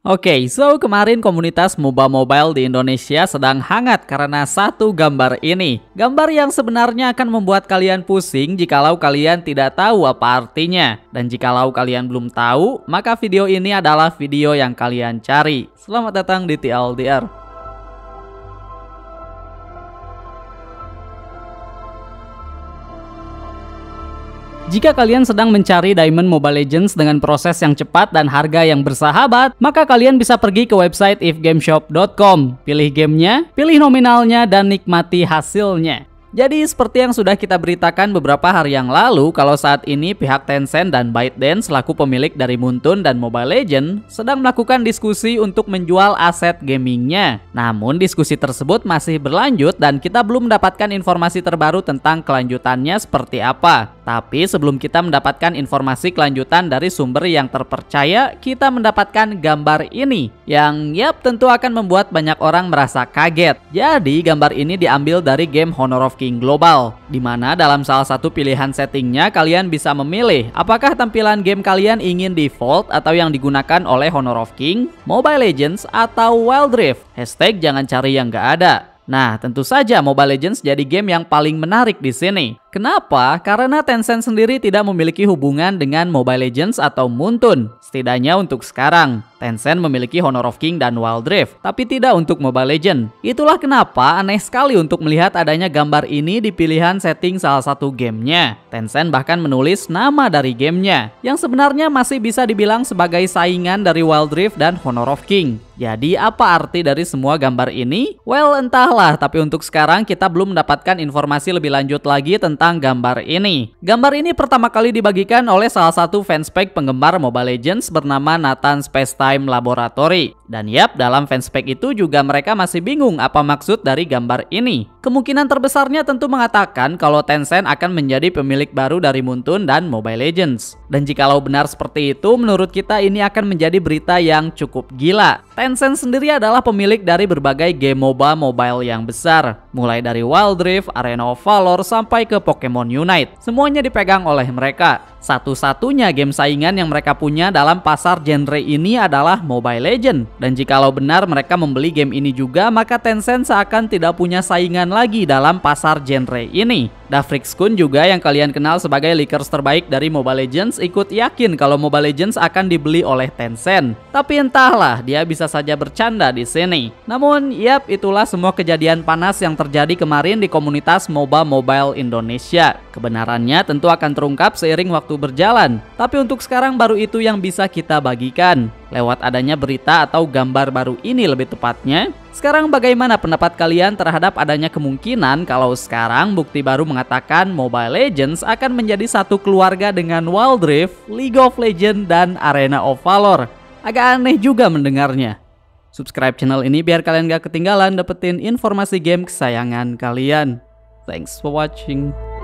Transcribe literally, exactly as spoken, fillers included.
Oke, so kemarin komunitas MOBA Mobile di Indonesia sedang hangat karena satu gambar ini. Gambar yang sebenarnya akan membuat kalian pusing jikalau kalian tidak tahu apa artinya. Dan jikalau kalian belum tahu, maka video ini adalah video yang kalian cari. Selamat datang di T L D R. Jika kalian sedang mencari Diamond Mobile Legends dengan proses yang cepat dan harga yang bersahabat, maka kalian bisa pergi ke website if game shop dot com. Pilih gamenya, pilih nominalnya, dan nikmati hasilnya. Jadi seperti yang sudah kita beritakan beberapa hari yang lalu, kalau saat ini pihak Tencent dan ByteDance selaku pemilik dari Muntun dan Mobile Legends sedang melakukan diskusi untuk menjual aset gamingnya. Namun diskusi tersebut masih berlanjut dan kita belum mendapatkan informasi terbaru tentang kelanjutannya seperti apa. Tapi sebelum kita mendapatkan informasi kelanjutan dari sumber yang terpercaya, kita mendapatkan gambar ini yang yap tentu akan membuat banyak orang merasa kaget. Jadi gambar ini diambil dari game Honor of King Global, di mana dalam salah satu pilihan settingnya kalian bisa memilih apakah tampilan game kalian ingin default atau yang digunakan oleh Honor of King, Mobile Legends, atau Wild Rift. Hashtag jangan cari yang gak ada. Nah, tentu saja Mobile Legends jadi game yang paling menarik di sini. Kenapa? Karena Tencent sendiri tidak memiliki hubungan dengan Mobile Legends atau Muntun. Setidaknya untuk sekarang, Tencent memiliki Honor of King dan Wild Rift, tapi tidak untuk Mobile Legends. Itulah kenapa aneh sekali untuk melihat adanya gambar ini di pilihan setting salah satu gamenya. Tencent bahkan menulis nama dari gamenya, yang sebenarnya masih bisa dibilang sebagai saingan dari Wild Rift dan Honor of King. Jadi apa arti dari semua gambar ini? Well, entahlah, tapi untuk sekarang kita belum mendapatkan informasi lebih lanjut lagi tentang gambar ini. Gambar ini pertama kali dibagikan oleh salah satu fanspage penggemar Mobile Legends bernama Nathan Spacetime Laboratory. Dan yap, dalam fanspage itu juga mereka masih bingung apa maksud dari gambar ini. Kemungkinan terbesarnya tentu mengatakan kalau Tencent akan menjadi pemilik baru dari Muntun dan Mobile Legends. Dan jikalau benar seperti itu, menurut kita ini akan menjadi berita yang cukup gila. Tencent sendiri adalah pemilik dari berbagai game MOBA mobile yang besar, mulai dari Wild Rift, Arena of Valor, sampai ke Pokemon Unite. Semuanya dipegang oleh mereka. Satu-satunya game saingan yang mereka punya dalam pasar genre ini adalah Mobile Legends. Dan jikalau benar mereka membeli game ini juga, maka Tencent seakan tidak punya saingan lagi dalam pasar genre ini. Dafrixkun juga yang kalian kenal sebagai leakers terbaik dari Mobile Legends ikut yakin kalau Mobile Legends akan dibeli oleh Tencent. Tapi entahlah, dia bisa saja bercanda di sini. Namun, yap, itulah semua kejadian panas yang terjadi kemarin di komunitas MOBA Mobile Indonesia. Kebenarannya tentu akan terungkap seiring waktu berjalan. Tapi untuk sekarang baru itu yang bisa kita bagikan lewat adanya berita atau gambar baru ini lebih tepatnya. Sekarang bagaimana pendapat kalian terhadap adanya kemungkinan kalau sekarang bukti baru mengatakan Mobile Legends akan menjadi satu keluarga dengan Wild Rift, League of Legends, dan Arena of Valor? Agak aneh juga mendengarnya. Subscribe channel ini biar kalian gak ketinggalan dapetin informasi game kesayangan kalian. Thanks for watching.